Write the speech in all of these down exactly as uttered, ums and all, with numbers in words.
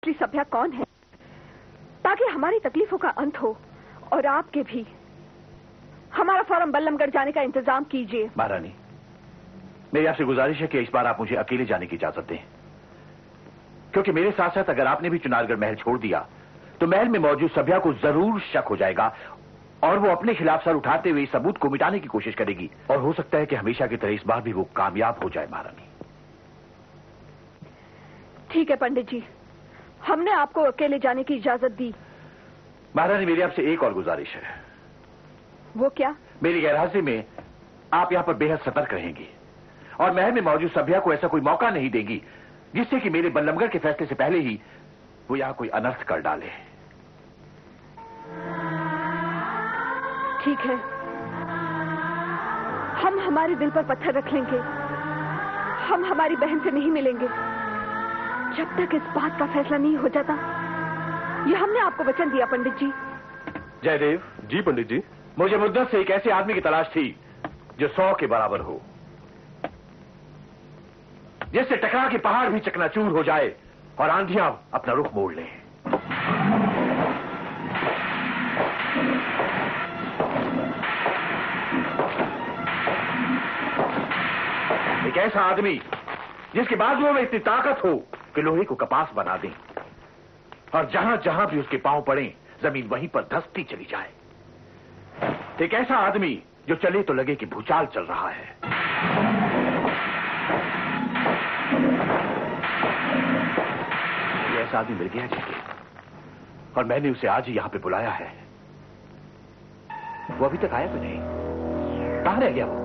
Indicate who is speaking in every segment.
Speaker 1: असली सभ्या कौन है, ताकि हमारी तकलीफों का अंत हो और आपके भी। हमारा फौरन बल्लमगढ़ जाने का इंतजाम कीजिए।
Speaker 2: महारानी, मेरी आपसे गुजारिश है कि इस बार आप मुझे अकेले जाने की इजाजत दें, क्योंकि मेरे साथ साथ अगर आपने भी चुनारगढ़ महल छोड़ दिया तो महल में मौजूद सभ्या को जरूर शक हो जाएगा और वो अपने खिलाफ सर उठाते हुए सबूत को मिटाने की कोशिश करेगी, और हो सकता है कि हमेशा की तरह इस बार भी वो कामयाब हो जाए। महारानी,
Speaker 1: ठीक है पंडित जी, हमने आपको अकेले जाने की इजाजत दी।
Speaker 2: महारानी, मेरी आपसे एक और गुजारिश है।
Speaker 1: वो क्या?
Speaker 2: मेरी गैरहाजिरी में आप यहां पर बेहद सतर्क रहेंगी और महल में मौजूद सभ्या को ऐसा कोई मौका नहीं देगी जिससे कि मेरे बल्लमगढ़ के फैसले से पहले ही वो यहां कोई अनर्थ कर डाले।
Speaker 1: ठीक है, हम हमारे दिल पर पत्थर रख लेंगे। हम हमारी बहन से नहीं मिलेंगे जब तक इस बात का फैसला नहीं हो जाता। ये हमने आपको वचन दिया पंडित जी।
Speaker 2: जयदेव
Speaker 3: जी पंडित जी।
Speaker 2: मुझे मुद्दत से एक ऐसे आदमी की तलाश थी जो सौ के बराबर हो, जिससे टकरा के पहाड़ भी चकनाचूर हो जाए और आंधियां अपना रुख मोड़ लें। एक ऐसा आदमी जिसके बाजुओं में इतनी ताकत हो कि लोहे को कपास बना दें और जहां जहां भी उसके पांव पड़े जमीन वहीं पर धंसती चली जाए। एक ऐसा आदमी जो चले तो लगे कि भूचाल चल रहा है। ये ऐसा आदमी मिल गया जी, और मैंने उसे आज ही यहां पे बुलाया है। वो अभी तक आया भी नहीं। कहां रह गया वो?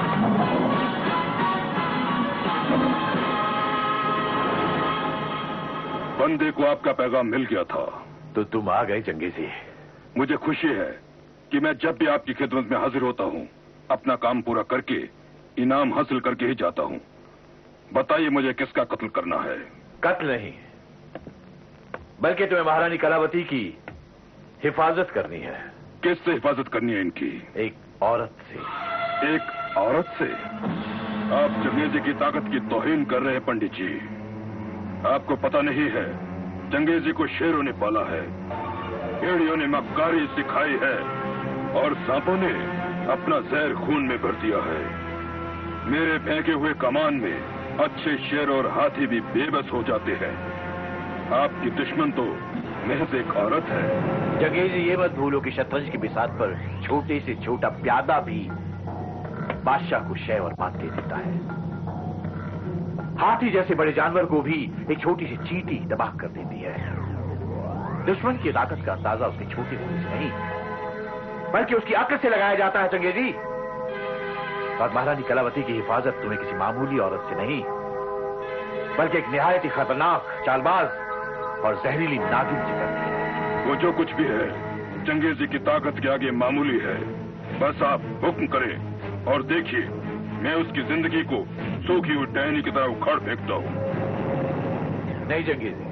Speaker 3: बंदे को आपका पैगाम मिल गया था।
Speaker 2: तो तुम आ गए चंगेजी।
Speaker 3: मुझे खुशी है कि मैं जब भी आपकी खिदमत में हाजिर होता हूं अपना काम पूरा करके इनाम हासिल करके ही जाता हूं। बताइए मुझे किसका कत्ल करना है?
Speaker 2: कत्ल नहीं, बल्कि तुम्हें महारानी कलावती की हिफाजत करनी है।
Speaker 3: किससे हिफाजत करनी है इनकी?
Speaker 2: एक औरत से।
Speaker 3: एक औरत से? आप चंगेजी की ताकत की तौहीन कर रहे हैं पंडित जी। आपको पता नहीं है, चंगेजी को शेरों ने पाला है, भेड़ियों ने मक्कारी सिखाई है और सांपों ने अपना जहर खून में भर दिया है। मेरे फेंके हुए कमान में अच्छे शेर और हाथी भी बेबस हो जाते हैं। आपकी दुश्मन तो महज एक औरत है।
Speaker 2: चंगेजी, ये मत भूलो कि शतरंज की बिसात पर छोटे से छोटा प्यादा भी बादशाह को शय और मात दे देता है। हाथी जैसे बड़े जानवर को भी एक छोटी सी चींटी तबाह कर देती है। दुश्मन की ताकत का अंदाजा उसके छोटे होने से नहीं, बल्कि उसकी अक्ल से लगाया जाता है चंगेजी। और महारानी कलावती की हिफाजत तुम्हें किसी मामूली औरत से नहीं, बल्कि एक निहायत ही खतरनाक, चालबाज और जहरीली नागिन से करती है।
Speaker 3: वो जो कुछ भी है चंगेजी की ताकत के आगे मामूली है। बस आप हुक्म करें और देखिए, मैं उसकी जिंदगी को सूखी हुई टहनी की तरह उखाड़ फेंकता हूं।
Speaker 2: नहीं चंगेजी,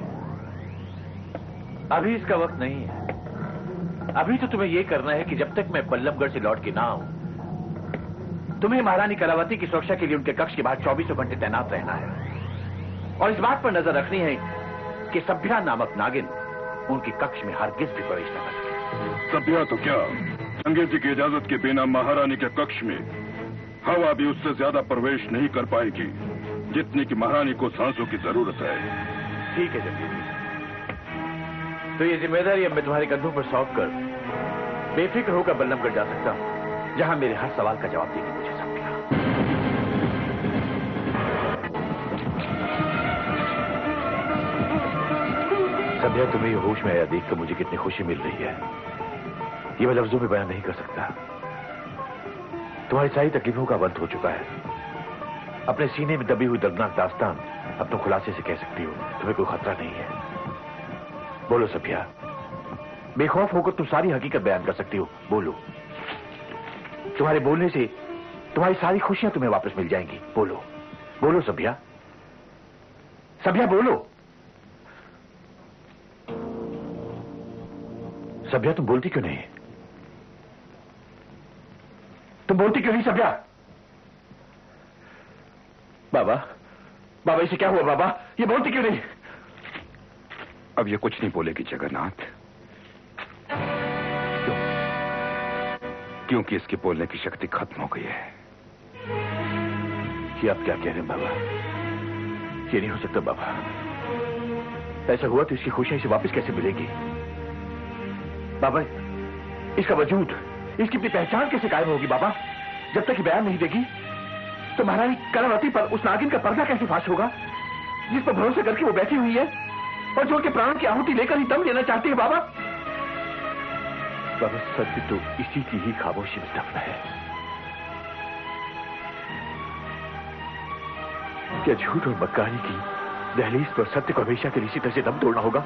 Speaker 2: अभी इसका वक्त नहीं है। अभी तो तुम्हें यह करना है कि जब तक मैं बल्लभगढ़ से लौट के ना आऊं, तुम्हें महारानी कलावती की सुरक्षा के लिए उनके कक्ष के बाहर चौबीसों घंटे तैनात रहना है और इस बात पर नजर रखनी है कि सभ्या नामक नागिन उनके कक्ष में हरगिज भी प्रवेश न कर सके।
Speaker 3: सभ्या तो क्या, चंगेजी की इजाजत के बिना महारानी के कक्ष में हवा भी उससे ज्यादा प्रवेश नहीं कर पाएगी जितनी कि महारानी को सांसों की जरूरत है।
Speaker 2: ठीक है चंगेजी, तो ये जिम्मेदारी अब मैं तुम्हारे कंधों पर सौंप कर बेफिक्र होकर बल्लभगढ़ जा सकता हूं, जहां मेरे हर सवाल का जवाब देगी मुझे सभ्या। सभ्या, तुम्हें ये होश में आया देखकर मुझे कितनी खुशी मिल रही है, ये मैं लफ्जों में बयान नहीं कर सकता। तुम्हारी सारी तकलीफों का अंत हो चुका है। अपने सीने में दबी हुई दर्दनाक दास्तान अब तुम खुलासे से कह सकती हो। तुम्हें कोई खतरा नहीं है। बोलो सभ्या, बेखौफ होकर तुम सारी हकीकत बयान कर सकती हो। बोलो, तुम्हारे बोलने से तुम्हारी सारी खुशियां तुम्हें वापस मिल जाएंगी। बोलो बोलो सभ्या, सभ्या बोलो। सभ्या, तुम बोलती क्यों नहीं? तुम बोलती क्यों नहीं सभ्या? बाबा, बाबा इसे क्या हुआ बाबा? ये बोलती क्यों नहीं?
Speaker 3: अब ये कुछ नहीं बोलेगी जगन्नाथ। क्यों? क्योंकि इसके बोलने की शक्ति खत्म हो गई है।
Speaker 2: ये आप क्या कह रहे हैं बाबा? ये नहीं हो सकता बाबा। ऐसा हुआ तो इसकी खुशियां इसे वापस कैसे मिलेगी? बाबा, इसका वजूद, इसकी अपनी पहचान कैसे कायम होगी बाबा? जब तक ये बयान नहीं देगी तो महारानी कलावती पर उस नागिन का पर्दा कैसे फाश होगा, जिस पर भरोसा करके वो बैठी हुई है और जो उनके प्राणों की आहुति लेकर ही दम लेना चाहती है बाबा? बाबा, सत्य तो इसी की ही खामोशी में दफन है। क्या झूठ और मक्कारी की दहलीज पर सत्य को हमेशा के लिए इसी तरह से दम तोड़ना होगा?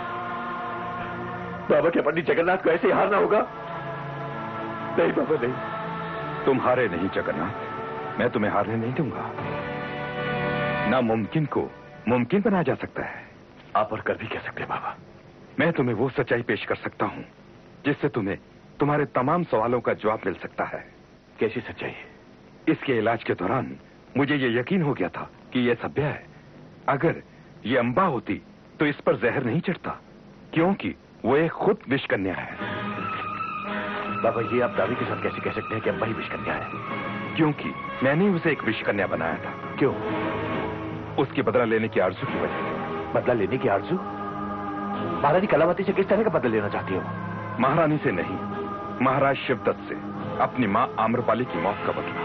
Speaker 2: बाबा, क्या पंडित जगन्नाथ को ऐसे हारना होगा? नहीं बाबा, नहीं।
Speaker 3: तुम हारे नहीं जगन्नाथ, मैं तुम्हें हारने नहीं दूंगा। नामुमकिन को मुमकिन बनाया जा सकता है।
Speaker 2: आप और कर भी कह सकते हैं बाबा।
Speaker 3: मैं तुम्हें वो सच्चाई पेश कर सकता हूं जिससे तुम्हें तुम्हारे तमाम सवालों का जवाब मिल सकता है।
Speaker 2: कैसी सच्चाई?
Speaker 3: इसके इलाज के दौरान मुझे ये यकीन हो गया था कि ये सभ्य है। अगर ये अंबा होती तो इस पर जहर नहीं चढ़ता, क्योंकि वो एक खुद विषकन्या है।
Speaker 2: बाबा, ये आप दावे के साथ कैसे कह सकते हैं कि अंबा ही विषकन्या है?
Speaker 3: क्योंकि मैंने उसे एक विषकन्या बनाया था।
Speaker 2: क्यों?
Speaker 3: उसकी बदला लेने की आरजू की वजह से।
Speaker 2: बदला लेने की आरजू? महारानी कलावती से किस तरह का बदला लेना चाहती हो?
Speaker 3: महारानी से नहीं, महाराज शिवदत्त से अपनी मां आम्रपाली की मौत का बदला।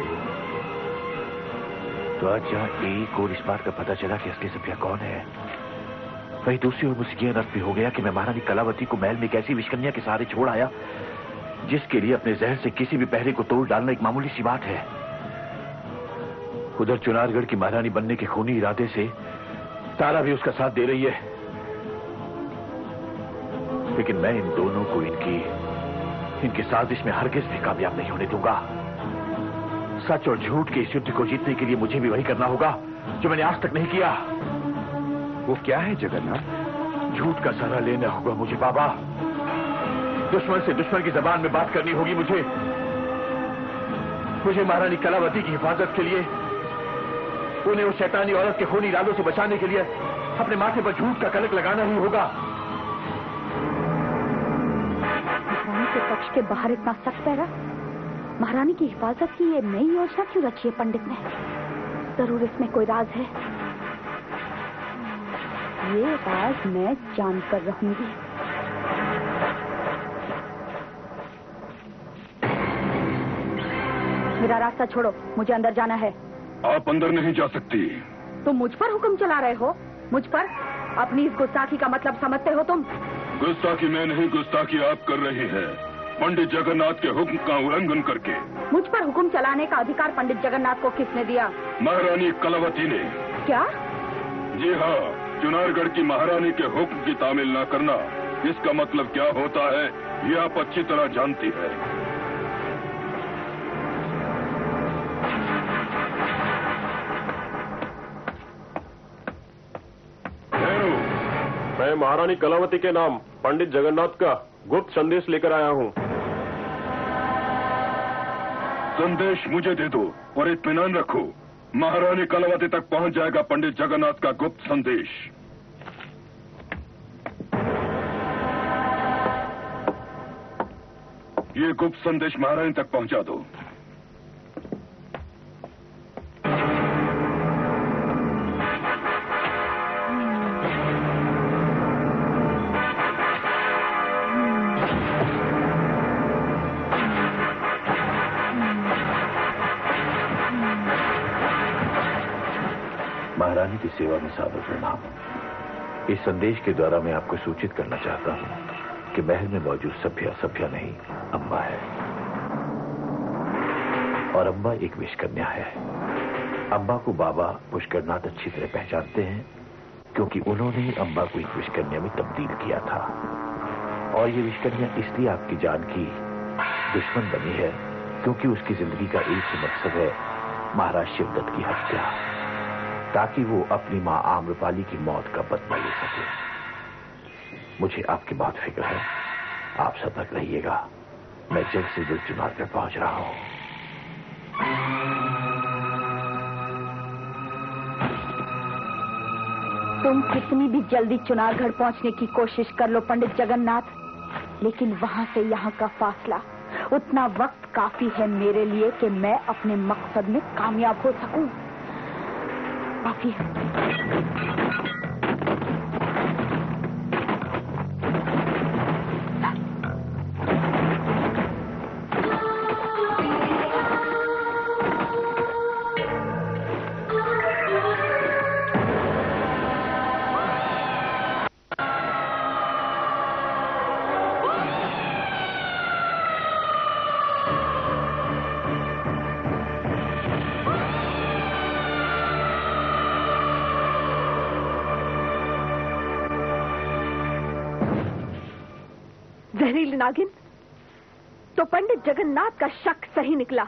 Speaker 2: तो आज जहां एक और इस बात का पता चला कि असली सभ्या कौन है, वही दूसरी ओर मुझे यह अनर्थ भी हो गया कि मैं महारानी कलावती को महल में एक ऐसी विषकन्या के सहारे छोड़ आया जिसके लिए अपने जहर से किसी भी पहरे को तोड़ डालना एक मामूली सी बात है। उधर चुनारगढ़ की महारानी बनने के खूनी इरादे से तारा भी उसका साथ दे रही है, लेकिन मैं इन दोनों को इनकी इनकी साजिश में हरगिज भी कामयाब नहीं होने दूंगा। सच और झूठ के इस युद्ध को जीतने के लिए मुझे भी वही करना होगा जो मैंने आज तक नहीं किया।
Speaker 3: वो क्या है जगन्नाथ?
Speaker 2: झूठ का सहारा लेना होगा मुझे बाबा। दुश्मन से दुश्मन की जबान में बात करनी होगी मुझे। मुझे महारानी कलावती की हिफाजत के लिए, उन्हें उस शैतानी औरत के खूनी इरादों से बचाने के लिए अपने माथे पर झूठ का कलंक लगाना ही होगा।
Speaker 4: महारानी के पक्ष के बाहर इतना सख्त पैरा, महारानी की हिफाजत की ये नई योजना क्यों रची है पंडित ने? जरूर इसमें कोई राज है। ये राज मैं जानकर रहूंगी। मेरा रास्ता छोड़ो, मुझे अंदर जाना है।
Speaker 3: आप अंदर नहीं जा सकती।
Speaker 4: तुम मुझ पर हुक्म चला रहे हो? मुझ पर? अपनी इस गुस्ताखी का मतलब समझते हो तुम?
Speaker 3: गुस्ताखी मैं नहीं, गुस्ताखी आप कर रही हैं, पंडित जगन्नाथ के हुक्म का उल्लंघन करके।
Speaker 4: मुझ पर हुक्म चलाने का अधिकार पंडित जगन्नाथ को किसने दिया?
Speaker 3: महारानी कलावती ने।
Speaker 4: क्या?
Speaker 3: जी हाँ, चुनारगढ़ की महारानी के हुक्म की तामील न करना, इसका मतलब क्या होता है ये आप अच्छी तरह जानती है।
Speaker 5: मैं महारानी कलावती के नाम पंडित जगन्नाथ का गुप्त संदेश लेकर आया हूँ।
Speaker 3: संदेश मुझे दे दो और इत्मीनान रखो, महारानी कलावती तक पहुंच जाएगा पंडित जगन्नाथ का गुप्त संदेश। ये गुप्त संदेश महारानी तक पहुंचा दो।
Speaker 2: महारानी की सेवा में सादर प्रणाम। इस संदेश के द्वारा मैं आपको सूचित करना चाहता हूं कि महल में मौजूद सभ्या सभ्या नहीं, अम्बा है। और अम्बा एक विषकन्या है। अम्बा को बाबा पुष्करनाथ अच्छी तरह पहचानते हैं, क्योंकि उन्होंने ही अम्बा को एक विषकन्या में तब्दील किया था। और ये विषकन्या इसलिए आपकी जान की दुश्मन बनी है क्योंकि उसकी जिंदगी का एक ही मकसद है, महाराज शिवदत्त की हत्या, ताकि वो अपनी मां आम्रपाली की मौत का बदला ले सके। मुझे आपकी बहुत फिक्र है, आप सतर्क रहिएगा। मैं जल्द से जल्द चुनारगढ़ पहुंच रहा हूं।
Speaker 4: तुम कितनी भी जल्दी चुनारगढ़ पहुंचने की कोशिश कर लो पंडित जगन्नाथ, लेकिन वहां से यहाँ का फासला उतना वक्त काफी है मेरे लिए कि मैं अपने मकसद में कामयाब हो सकूं। काफी है।
Speaker 1: जहरीली नागिन, तो पंडित जगन्नाथ का शक सही निकला।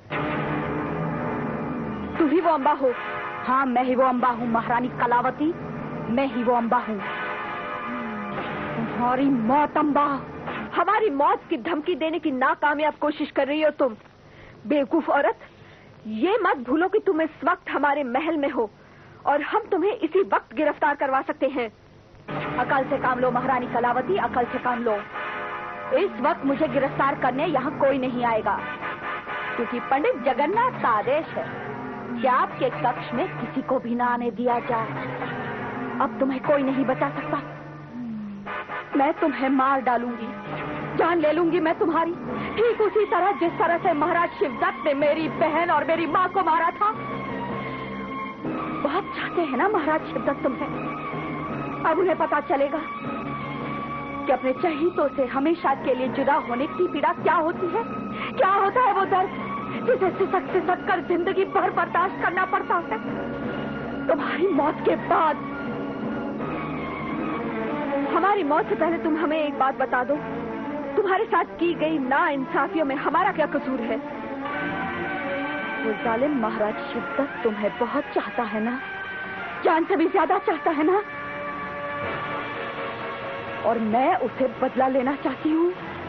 Speaker 1: तू ही वो अम्बा हो?
Speaker 4: हाँ, मैं ही वो अम्बा हूँ महारानी कलावती, मैं ही वो अम्बा हूँ। तुम्हारी मौत अम्बा।
Speaker 1: हमारी मौत की धमकी देने की नाकामयाब कोशिश कर रही हो तुम, बेवकूफ औरत। ये मत भूलो कि तुम इस वक्त हमारे महल में हो और हम तुम्हें इसी वक्त गिरफ्तार करवा सकते हैं।
Speaker 4: अकल से काम लो महारानी कलावती, अकल से काम लो। इस वक्त मुझे गिरफ्तार करने यहाँ कोई नहीं आएगा, क्योंकि पंडित जगन्नाथ का आदेश है कि आपके कक्ष में किसी को भी ना आने दिया जाए। अब तुम्हें कोई नहीं बचा सकता। मैं तुम्हें मार डालूंगी, जान ले लूंगी मैं तुम्हारी, ठीक उसी तरह जिस तरह से महाराज शिवदत्त ने मेरी बहन और मेरी माँ को मारा था। बहुत चाहते हैं ना महाराज शिवदत्त तुम्हें। अब उन्हें पता चलेगा कि अपने चहीतों से हमेशा के लिए जुदा होने की पीड़ा क्या होती है, क्या होता है वो दर्द जिसे सिसक सिसक कर जिंदगी भर बर्दाश्त करना पड़ता है। तुम्हारी मौत के बाद, हमारी मौत से पहले तुम हमें एक बात बता दो, तुम्हारे साथ की गई नाइंसाफियों में हमारा क्या कसूर है? वो जालिम महाराज शिवदत्त तुम्हें बहुत चाहता है ना, जान से भी ज्यादा चाहता है ना, और मैं उसे बदला लेना चाहती हूँ।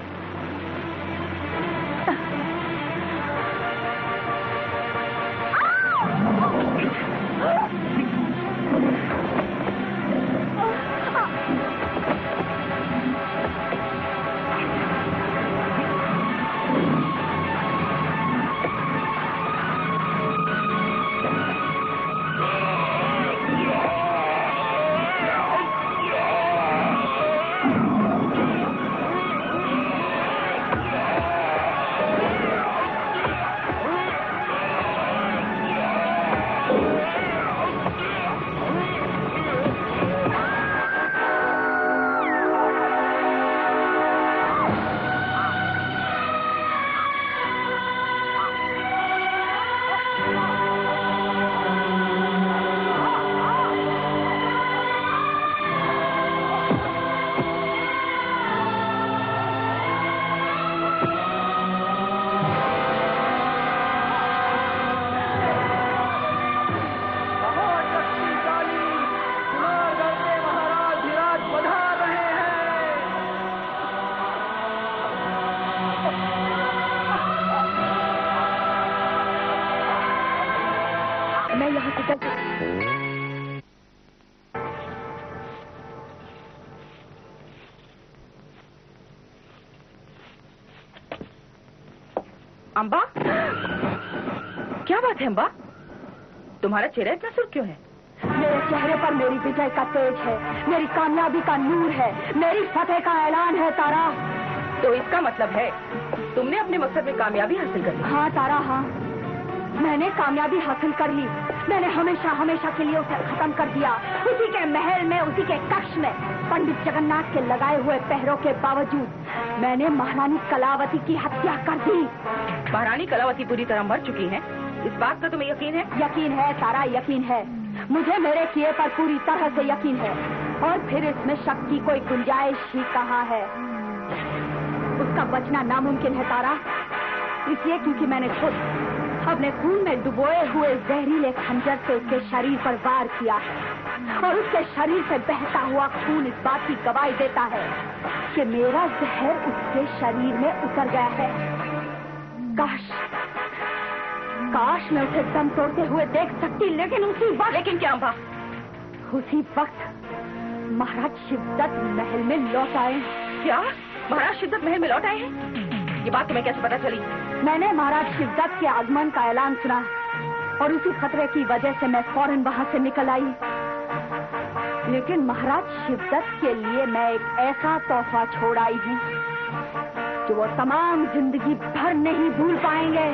Speaker 4: मैं यहाँ से चल
Speaker 6: अम्बा, क्या बात है अम्बा? तुम्हारा चेहरा इतना सुर्ख क्यों है?
Speaker 4: मेरे चेहरे पर मेरी विजय का तेज है, मेरी कामयाबी का नूर है, मेरी फतेह का ऐलान है तारा।
Speaker 6: तो इसका मतलब है तुमने अपने मकसद में कामयाबी हासिल कर ली?
Speaker 4: हाँ तारा, हाँ, मैंने कामयाबी हासिल कर ली। मैंने हमेशा हमेशा के लिए उसे खत्म कर दिया। उसी के महल में, उसी के कक्ष में, पंडित जगन्नाथ के लगाए हुए पहरों के बावजूद मैंने महारानी कलावती की हत्या कर दी।
Speaker 6: महारानी कलावती पूरी तरह मर चुकी है, इस बात का तुम्हें यकीन है?
Speaker 4: यकीन है तारा, यकीन है। मुझे मेरे किए पर पूरी तरह से यकीन है। और फिर इसमें शक की कोई गुंजाइश ही कहाँ है। उसका बचना नामुमकिन है तारा, इसलिए क्योंकि मैंने खुद अपने खून में डुबोए हुए जहरीले खंजर से उसके शरीर पर वार किया है। और उसके शरीर से बहता हुआ खून इस बात की गवाही देता है कि मेरा जहर उसके शरीर में उतर गया है। काश काश मैं उसे दम तोड़ते हुए देख सकती, लेकिन उसी वक्त।
Speaker 6: लेकिन क्या अम्बा?
Speaker 4: उसी वक्त महाराज शिवदत्त महल में लौट आए।
Speaker 6: क्या महाराज शिवदत्त महल में लौट आए हैं? ये बात तुम्हें कैसे पता चली?
Speaker 4: मैंने महाराज शिवदत्त के आगमन का ऐलान सुना और उसी खतरे की वजह से मैं फौरन वहां से निकल आई। लेकिन महाराज शिवदत्त के लिए मैं एक ऐसा तोहफा छोड़ आई हूँ जो वो तमाम जिंदगी भर नहीं भूल पाएंगे।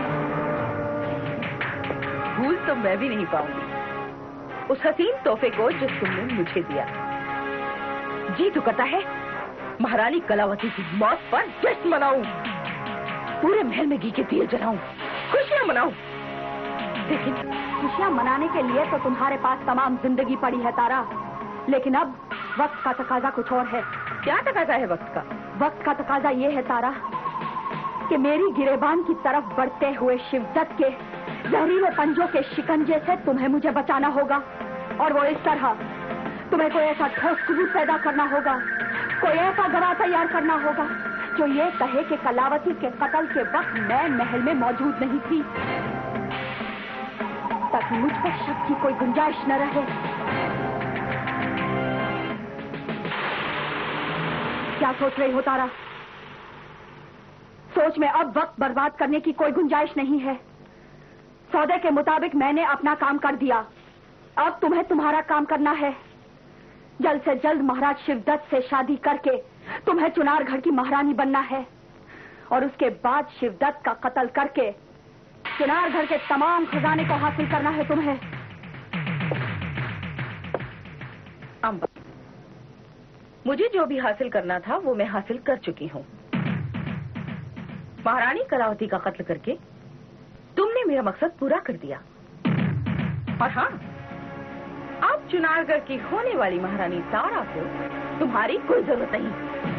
Speaker 6: भूल तो मैं भी नहीं पाऊंगी उस हसीन तोहफे को जो तुमने मुझे दिया। जी तो करता है महारानी कलावती की मौत पर जश्न मनाऊं, पूरे महल में घी के दिए जलाऊं, खुशियां मनाऊं।
Speaker 4: लेकिन खुशियां मनाने के लिए तो तुम्हारे पास तमाम जिंदगी पड़ी है तारा। लेकिन अब वक्त का तकाजा कुछ और है।
Speaker 6: क्या तकाजा है वक्त का?
Speaker 4: वक्त का तकाजा ये है तारा कि मेरी गिरेबान की तरफ बढ़ते हुए शिवदत्त के जहरीले पंजों के शिकंजे से तुम्हें मुझे बचाना होगा। और वो इस तरह तुम्हें कोई ऐसा ठोस सबूत पैदा करना होगा, कोई ऐसा गवाह तैयार करना होगा जो ये कहे कि कलावती के कत्ल के वक्त मैं महल में मौजूद नहीं थी, ताकि मुझ पर शक की कोई गुंजाइश न रहे। क्या सोच रही हो तारा? सोच में अब वक्त बर्बाद करने की कोई गुंजाइश नहीं है। सौदे के मुताबिक मैंने अपना काम कर दिया, अब तुम्हें तुम्हारा काम करना है। जल्द से जल्द महाराज शिवदत्त से शादी करके तुम्हें चुनारगढ़ की महारानी बनना है और उसके बाद शिवदत्त का कत्ल करके चुनारगढ़ के तमाम खजाने को हासिल करना है तुम्हें।
Speaker 6: अम्बा, मुझे जो भी हासिल करना था वो मैं हासिल कर चुकी हूँ। महारानी कलावती का कत्ल करके तुमने मेरा मकसद पूरा कर दिया। और हाँ, अब चुनारगढ़ की होने वाली महारानी तारा को तुम्हारी कोई जरूरत नहीं।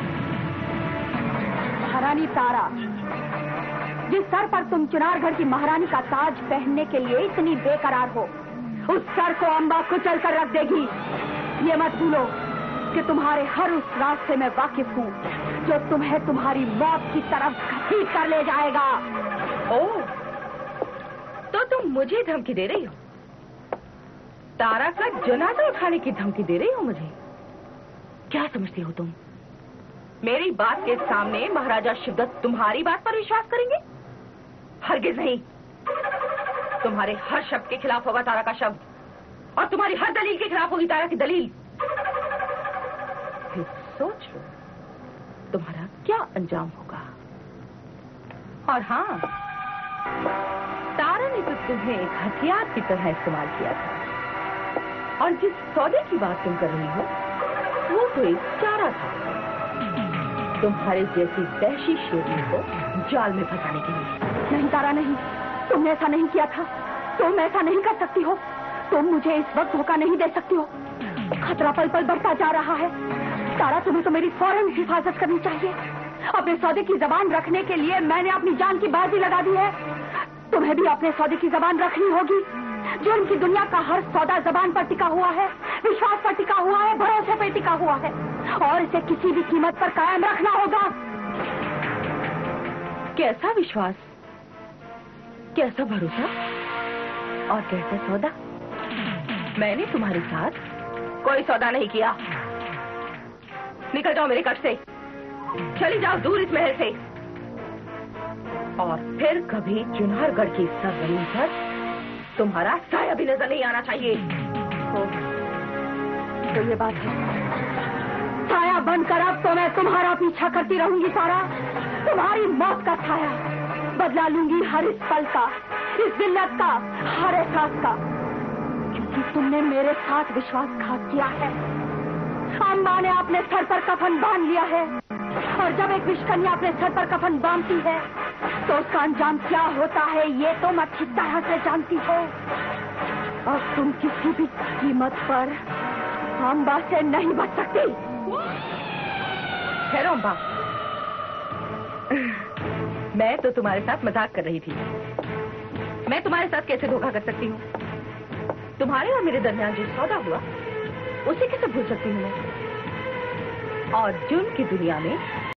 Speaker 4: महारानी तारा, जिस सर पर तुम चुनारगढ़ की महारानी का ताज पहनने के लिए इतनी बेकरार हो, उस सर को अम्बा कुचल कर रख देगी। ये मत भूलो कि तुम्हारे हर उस रास्ते में वाकिफ हूँ जो तुम्हें तुम्हारी मौत की तरफ घसीट कर ले जाएगा।
Speaker 6: ओह, तो तुम मुझे धमकी दे रही हो? तारा का जनाजा उठाने की धमकी दे रही हो मुझे? क्या समझती हो तुम? मेरी बात के सामने महाराजा शिवदत्त तुम्हारी बात पर विश्वास करेंगे? हरगिज नहीं। तुम्हारे हर शब्द के खिलाफ होगा तारा का शब्द और तुम्हारी हर दलील के खिलाफ होगी तारा की दलील। फिर सोच लो तुम्हारा क्या अंजाम होगा। और हाँ, तारा ने तो तुम्हें एक हथियार की तरह इस्तेमाल किया था और जिस सौदे की बात तुम कर रही हो वो तो एक चारा था तुम्हारे जैसी वहशी शेरनी को जाल में फंसाने के लिए।
Speaker 4: नहीं तारा, नहीं, तुमने ऐसा नहीं किया था। तुम ऐसा नहीं कर सकती हो। तुम मुझे इस वक्त धोखा नहीं दे सकती हो। खतरा पल पल बढ़ता जा रहा है। तारा, तुम्हें तो मेरी फौरन हिफाजत करनी चाहिए। अपने सौदे की जबान रखने के लिए मैंने अपनी जान की बाजी लगा दी है। तुम्हें भी अपने सौदे की जबान रखनी होगी। जुर्म की दुनिया का हर सौदा जबान पर टिका हुआ है, विश्वास पर टिका हुआ है, भरोसे पर टिका हुआ है और इसे किसी भी कीमत पर कायम रखना होगा।
Speaker 6: कैसा विश्वास, कैसा भरोसा और कैसा सौदा? मैंने तुम्हारे साथ कोई सौदा नहीं किया। निकल जाओ मेरे कट से, चली जाओ दूर इस महल से और फिर कभी चुनारगढ़ की सरजमीन पर तुम्हारा साया भी नजर नहीं आना चाहिए।
Speaker 4: तो, तो ये बात है। साया बनकर अब तो मैं तुम्हारा पीछा करती रहूंगी तारा, तुम्हारी मौत का साया। बदला लूंगी हर इस पल का, इस जिल्लत का, हर एहसास का, क्योंकि तुमने मेरे साथ विश्वासघात किया है। अम्बा ने अपने सर पर कफन बांध लिया है और जब एक विषकन्या अपने सर पर कफन बांधती है तो उसका अंजाम क्या होता है ये तुम अच्छी तरह से जानती हो। और तुम किसी भी कीमत पर अम्बा से नहीं बच सकती।
Speaker 6: ठहरो अम्बा, मैं तो तुम्हारे साथ मजाक कर रही थी। मैं तुम्हारे साथ कैसे धोखा कर सकती हूँ? तुम्हारे और मेरे दरमियान जो सौदा हुआ उसे कैसे भूल सकती हूँ मैं? और जुर्म की दुनिया में